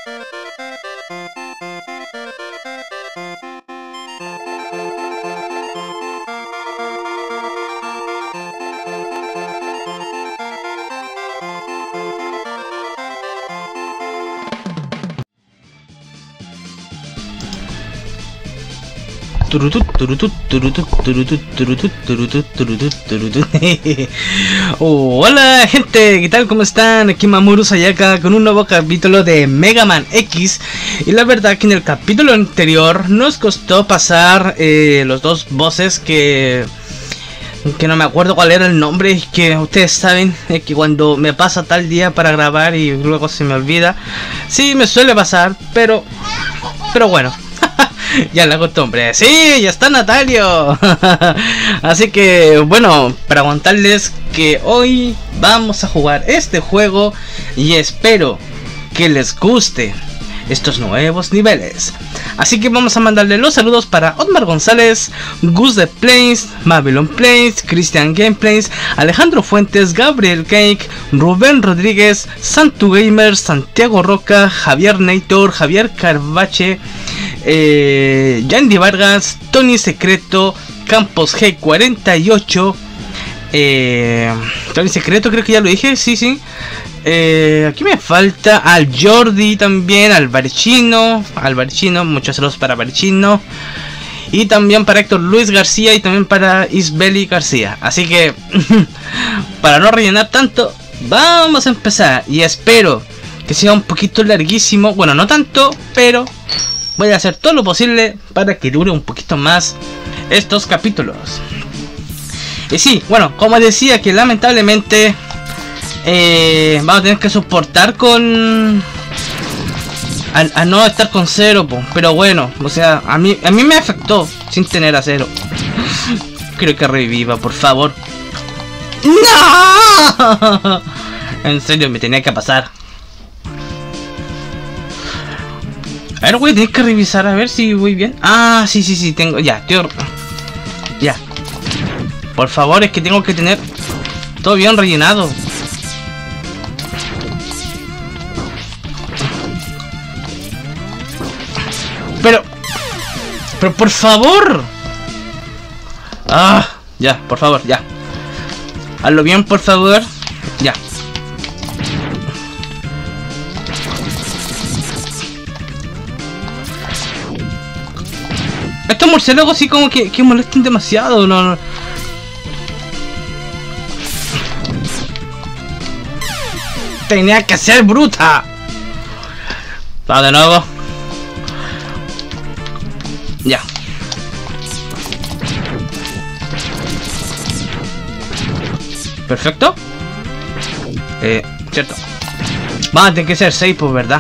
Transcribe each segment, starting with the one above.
Hola gente, ¿qué tal? ¿Cómo están? Aquí Mamoru Sayaka con un nuevo capítulo de Mega Man X. Y la verdad que en el capítulo anterior nos costó pasar los dos bosses que no me acuerdo cuál era el nombre. Y que ustedes saben que cuando me pasa tal día para grabar y luego se me olvida. Sí, me suele pasar, pero bueno. Ya la costumbre. Sí, ya está Natalio. Así que bueno, para contarles que hoy vamos a jugar este juego y espero que les guste estos nuevos niveles. Así que vamos a mandarle los saludos para Otmar González, Gus de Plains, Babylon Plains, Christian Gameplays, Alejandro Fuentes, Gabriel Cake, Rubén Rodríguez, Santu Gamer, Santiago Roca, Javier Neitor, Javier Carvache, Yandy Vargas, Tony Secreto, Campos G48, Tony Secreto creo que ya lo dije, sí. Aquí me falta al Jordi también, al Barchino, muchos saludos para Barchino. Y también para Héctor Luis García y también para Isbeli García. Así que, para no rellenar tanto, vamos a empezar. Y espero que sea un poquito larguísimo, bueno, no tanto, pero voy a hacer todo lo posible para que dure un poquito más estos capítulos. Y sí, bueno, como decía que lamentablemente vamos a tener que soportar con a no estar con cero, pero bueno, o sea, a mí me afectó sin tener a cero. Creo que reviva, por favor. ¡No! En serio, me tenía que pasar. A ver, voy a tener que revisar a ver si voy bien. Ah, sí, tengo, ya, tío. Ya. Por favor, es que tengo que tener todo bien rellenado. Pero por favor. Ah, ya, por favor, ya. Hazlo bien, por favor. Ya. Estos murciélagos sí como que molestan demasiado, no. Tenía que ser bruta. Va de nuevo. Ya. Perfecto. Cierto. Va a tener que ser 6, pues, ¿verdad?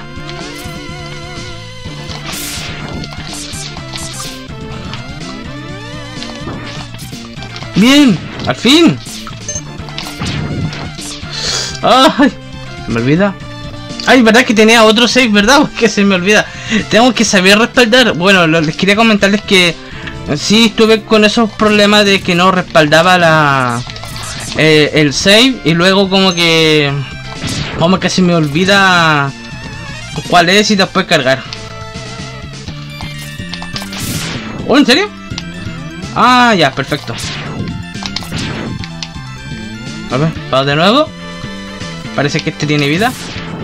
Bien, al fin. Ay, se me olvida. Ay, verdad que tenía otro save, ¿verdad? Que se me olvida. Tengo que saber respaldar. Bueno, les quería comentarles que sí estuve con esos problemas de que no respaldaba el save. Y luego como que se me olvida cuál es y después cargar. ¿Oh, en serio? Ah, ya, perfecto. A ver, vamos de nuevo. Parece que este tiene vida.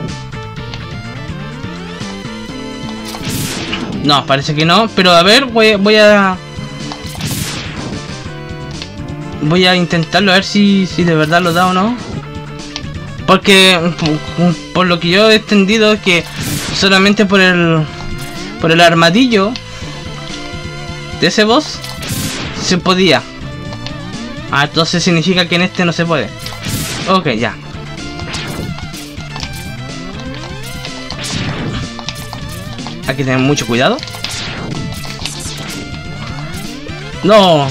No, parece que no, pero a ver, voy a intentarlo a ver si de verdad lo da o no. Porque por lo que yo he entendido es que solamente por el armadillo de ese boss se podía. Ah, entonces significa que en este no se puede. Ok, ya. Hay que tener mucho cuidado. No.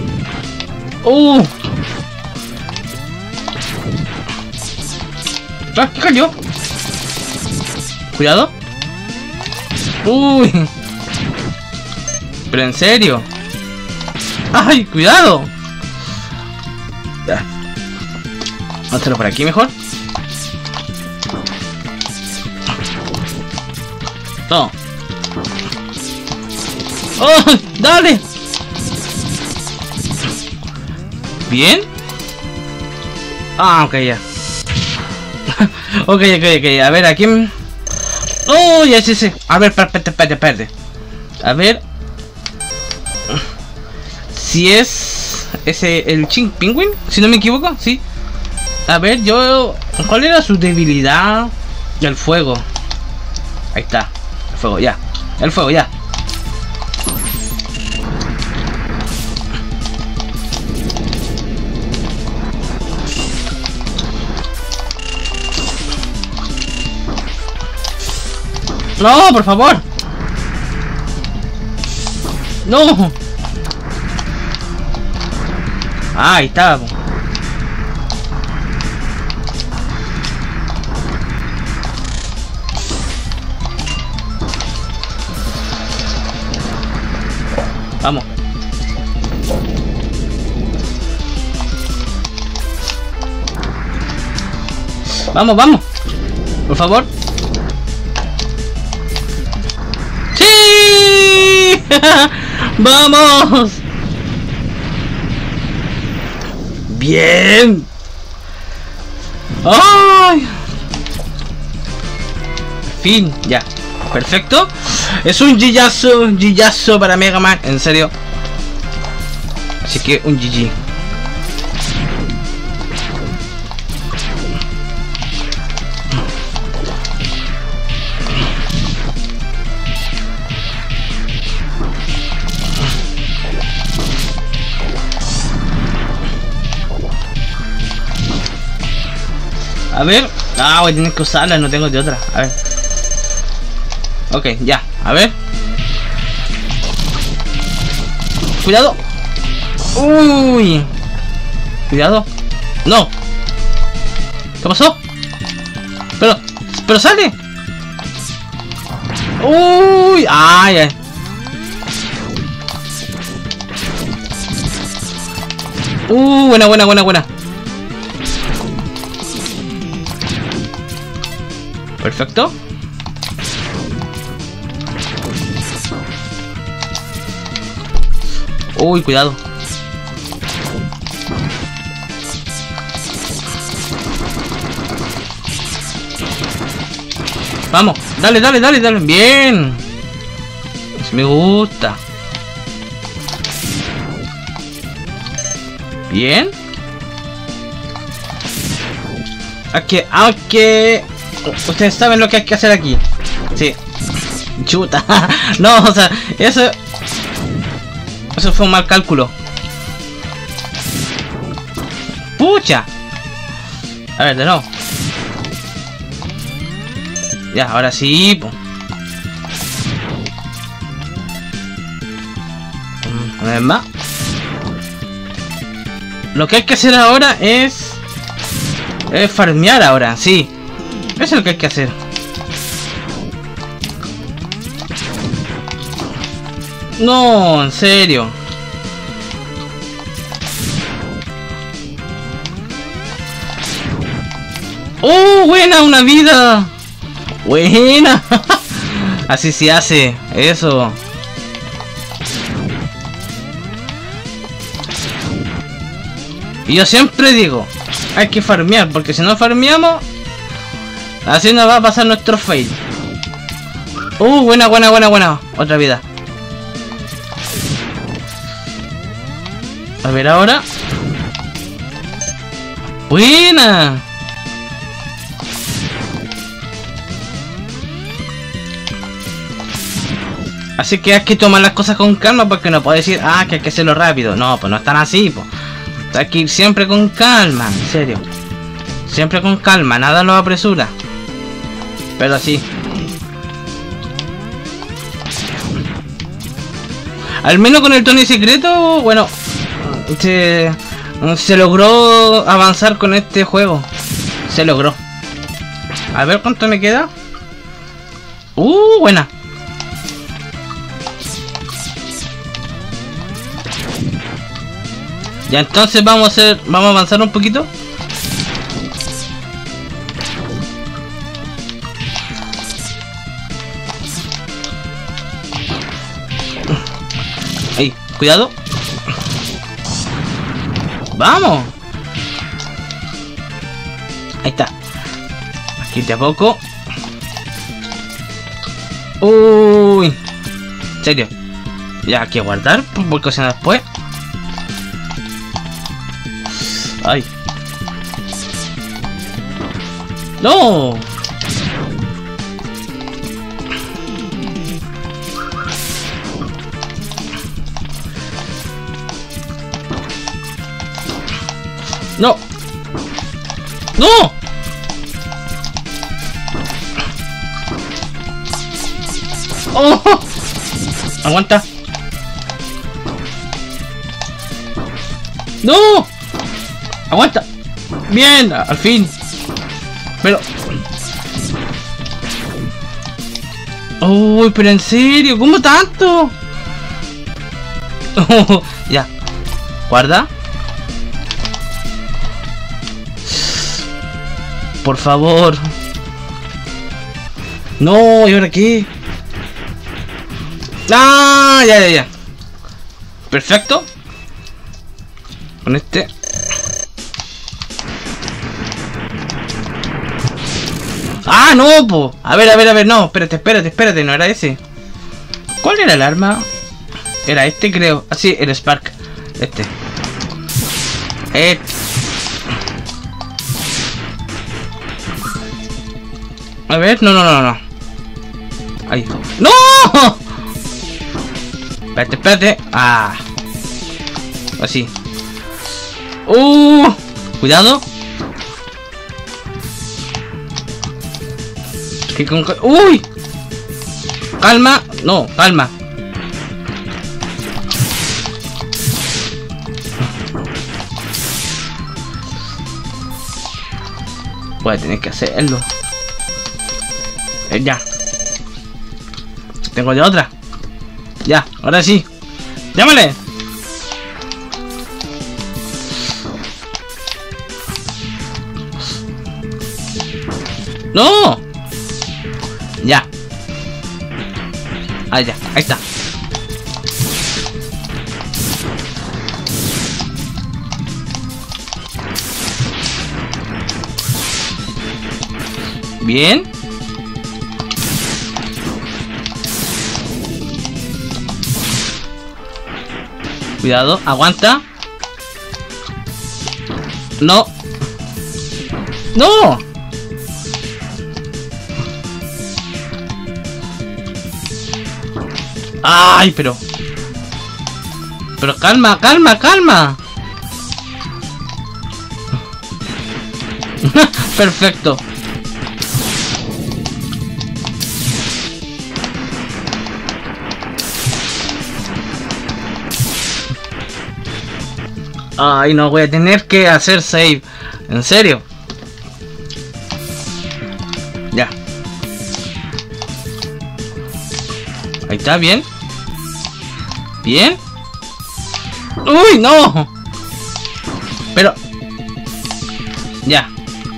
Ah, ¿qué cayó? Cuidado. Uy. Pero en serio. Ay, cuidado. Ya. Vamos a hacerlo por aquí mejor. No. ¡Oh! ¡Dale! ¿Bien? Ah, ok, ya. ok. A ver, aquí... ¡Oh! Ya sí. A ver, espérate. A ver... Si es... Ese... El Ching Penguin, si no me equivoco, sí. A ver, yo... ¿Cuál era su debilidad? El fuego. Ahí está. El fuego, ya. El fuego, ya. No, por favor. No. Ah, ahí está. Vamos. Vamos. Por favor. ¡Sí! ¡Vamos! ¡Bien! ¡Ay! Fin, ya. Perfecto. Es un gillazo para Mega Man, en serio. Así que un GG. A ver. Ah, voy a tener que usarla, no tengo de otra. A ver. Ok, ya. A ver. Cuidado. Uy. Cuidado. No. ¿Qué pasó? Pero sale. Uy. Ay. Buena. Perfecto. Uy, cuidado. Vamos, dale. Bien. Eso me gusta. Bien. Aquí. Ustedes saben lo que hay que hacer aquí. Sí. Chuta. No, o sea, eso fue un mal cálculo. Pucha. A ver, de nuevo. Ya, ahora sí. Una vez más. Lo que hay que hacer ahora es farmear ahora, sí. Eso es lo que hay que hacer. No, en serio. ¡Oh, buena! ¡Una vida! ¡Buena! Así se hace. Eso. Y yo siempre digo, hay que farmear, porque si no farmeamos, así nos va a pasar nuestro fail. Buena. Otra vida. A ver ahora. Buena. Así que hay que tomar las cosas con calma, porque no puedo decir, que hay que hacerlo rápido. No, pues no están así, pues. Hay que ir siempre con calma, en serio. Siempre con calma, nada lo apresura. Pero así. Al menos con el Tony secreto, bueno, se logró avanzar con este juego. Se logró. A ver cuánto me queda. Buena. Ya, entonces vamos a avanzar un poquito. Ahí, cuidado. ¡Vamos! Ahí está. Aquí de a poco. Uy. En serio. Ya hay que guardar por cocinar después. Ay. ¡No! ¡No! ¡No! ¡Oh! ¡Aguanta! ¡No! ¡Aguanta! ¡Bien! ¡Al fin! Pero... ¡Uy! ¿Pero en serio? ¿Cómo tanto? Oh, ya. Guarda. Por favor. No, ¿y ahora qué? ¡Ah! Ya. Perfecto. Con este. ¡Ah, no, po! A ver, no, espérate, no era ese. ¿Cuál era el arma? Era este, creo. Ah, sí, el Spark. Este. A ver, no. Ahí. ¡No! Espérate. Ah. Así. Cuidado. ¡Uy! Calma. No, calma. Voy a tener que hacerlo. Ya. Tengo de otra. Ya, ahora sí. ¡Llámale! ¡No! Ya. Ah, ya, ahí está. Bien. Cuidado, aguanta. No. ¡No! ¡Ay, pero! Pero calma. Perfecto. Ay, no, voy a tener que hacer save. ¿En serio? Ya. Ahí está, bien. Bien. ¡Uy, no! Pero... Ya.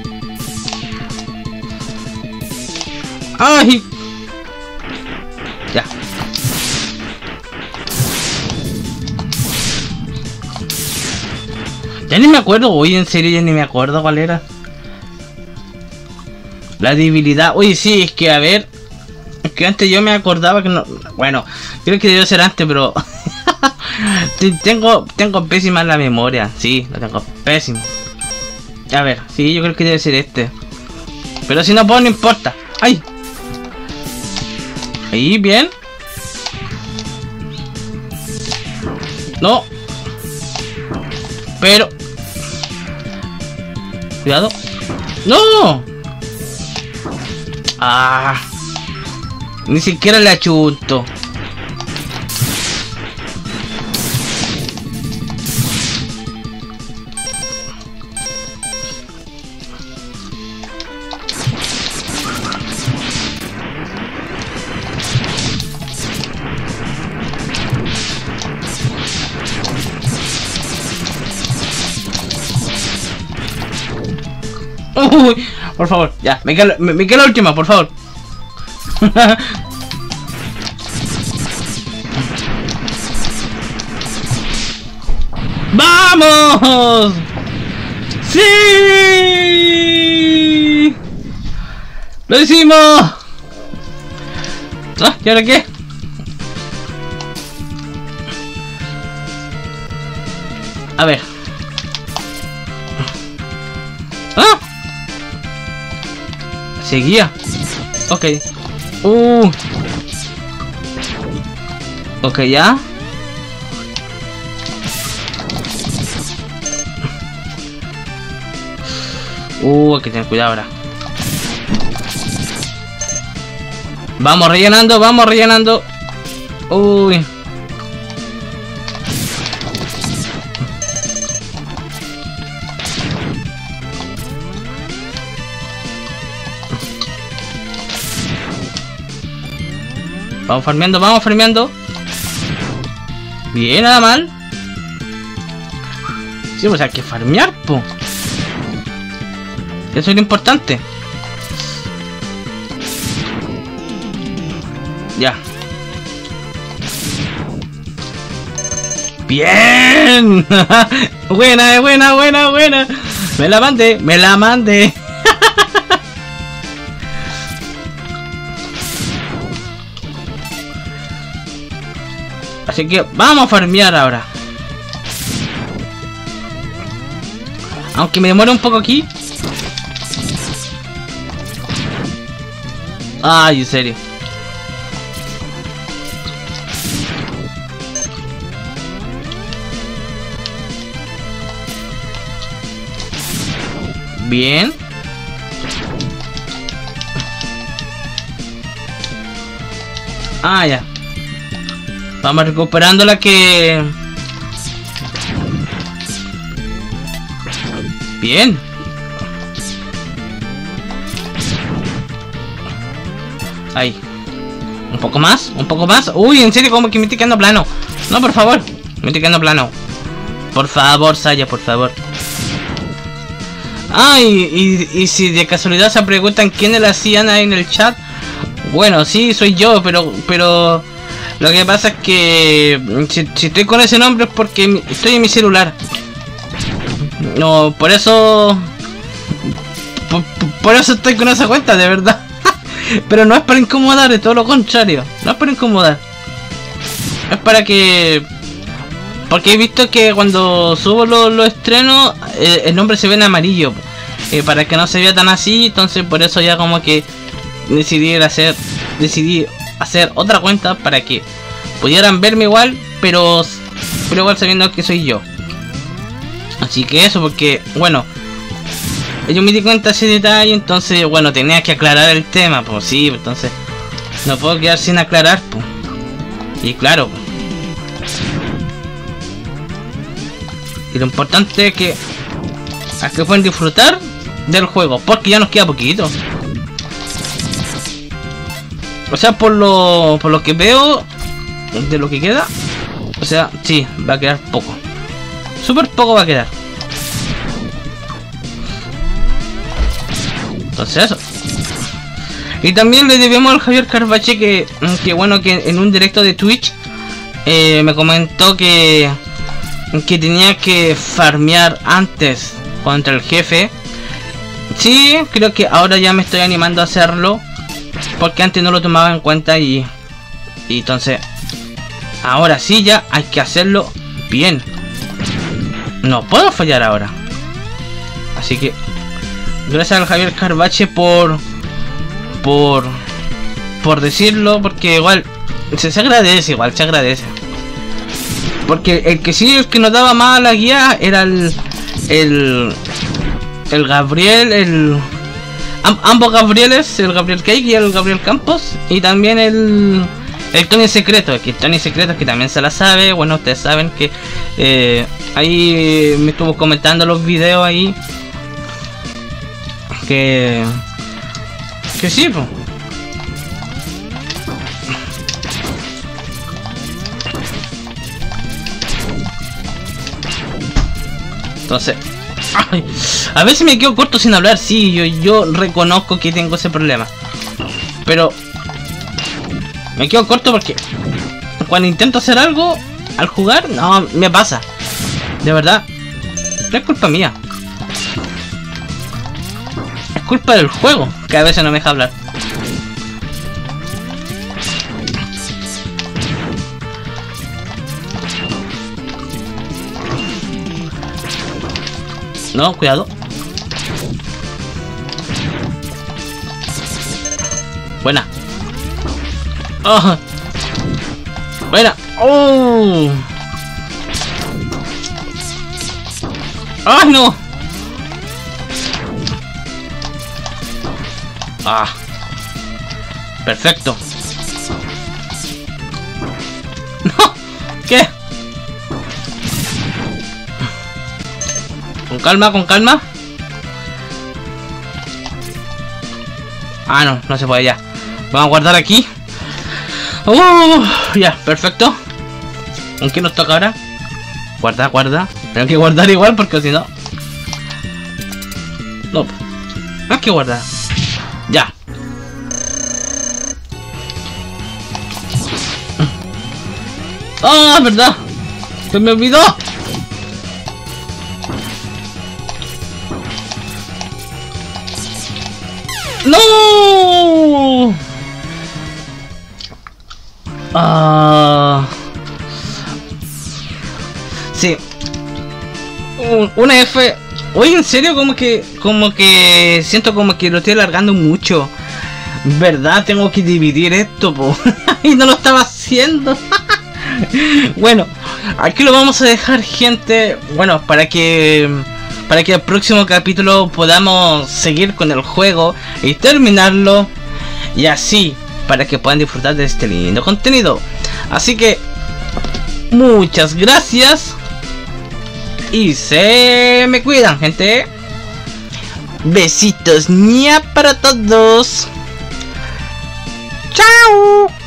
¡Ay! Ya. Ya ni me acuerdo, uy, en serio ya ni me acuerdo cuál era. La debilidad, uy, sí, es que a ver. Es que antes yo me acordaba que no. Bueno, creo que debió ser antes, pero. tengo pésima la memoria, sí, lo tengo pésimo. A ver, sí, yo creo que debe ser este. Pero si no puedo, no importa. ¡Ay! Ahí, bien. No. Pero... Cuidado. ¡No! Ah. Ni siquiera le achunto. Uy, por favor, ya, me queda la última, por favor. ¡Vamos! ¡Sí! ¡Lo hicimos! ¿Ah? ¿Y ahora qué? A ver. ¿Ah? Seguía. Ok. Ok, ya. Hay que tener cuidado ahora. Vamos rellenando, vamos rellenando. Uy. Vamos farmeando, vamos farmeando. Bien, nada mal. Sí, pues hay que farmear, po. Eso es lo importante. Ya. Bien. Buena, buena, buena, buena. Me la mandé, me la mandé. Así que vamos a farmear ahora. Aunque me demore un poco aquí. Ay, en serio. Bien. Ah, ya. Vamos recuperando la que... Bien. Ahí. Un poco más, un poco más. Uy, en serio, como que me estoy quedando plano. No, por favor. Me estoy quedando plano. Por favor, Saya, por favor. Y si de casualidad se preguntan quiénes la hacían ahí en el chat. Bueno, sí, soy yo, pero lo que pasa es que si estoy con ese nombre es porque estoy en mi celular. No, por eso... Por eso estoy con esa cuenta, de verdad. Pero no es para incomodar, de todo lo contrario. No es para incomodar. Es para que... Porque he visto que cuando subo los estrenos, el nombre se ve en amarillo. Para que no se vea tan así, entonces por eso ya como que decidí hacer otra cuenta para que pudieran verme igual, pero igual sabiendo que soy yo. Así que eso, porque bueno, yo me di cuenta de ese detalle, entonces bueno, tenía que aclarar el tema, pues sí, entonces no puedo quedar sin aclarar, pues. Y claro, y lo importante es que pueden disfrutar del juego, porque ya nos queda poquito. O sea, por lo que veo de lo que queda, o sea, sí, va a quedar poco. Súper poco va a quedar. Entonces eso. Y también le debemos al Javier Carvache que bueno, que en un directo de Twitch me comentó que tenía que farmear antes contra el jefe. Sí, creo que ahora ya me estoy animando a hacerlo, porque antes no lo tomaba en cuenta y entonces ahora sí ya hay que hacerlo bien. No puedo fallar ahora. Así que gracias al Javier Carvache por decirlo, porque igual se agradece, igual se agradece. Porque el que nos daba más la guía era el Gabriel, ambos Gabrieles, el Gabriel Cake y el Gabriel Campos, y también el Tony Secreto, que Tony Secreto que también se la sabe. Bueno, ustedes saben que ahí me estuvo comentando los videos ahí, que sí, pues. Entonces, ay, a veces me quedo corto sin hablar, sí, yo reconozco que tengo ese problema. Pero me quedo corto porque cuando intento hacer algo al jugar, no, me pasa. De verdad, no es culpa mía. Es culpa del juego, que a veces no me deja hablar. No, cuidado. Buena. Oh. Buena. Oh. ¡Ah, no! Ah. Perfecto. No. ¿Qué? Con calma, con calma. Ah, no, no se puede ya. Vamos a guardar aquí. Ya, perfecto. ¿Con qué nos toca ahora? Guarda, guarda. Tengo que guardar igual porque si no... No, no hay que guardar. Ya. ¡Ah, es verdad! ¡Se me olvidó! ¡No! Sí. Una F. Oye, en serio, como que siento como que lo estoy alargando mucho. ¿Verdad? Tengo que dividir esto, po. Y no lo estaba haciendo. Bueno, aquí lo vamos a dejar, gente. Bueno, para que el próximo capítulo podamos seguir con el juego y terminarlo. Y así, para que puedan disfrutar de este lindo contenido. Así que, muchas gracias. Y se me cuidan, gente. Besitos ña para todos. Chao.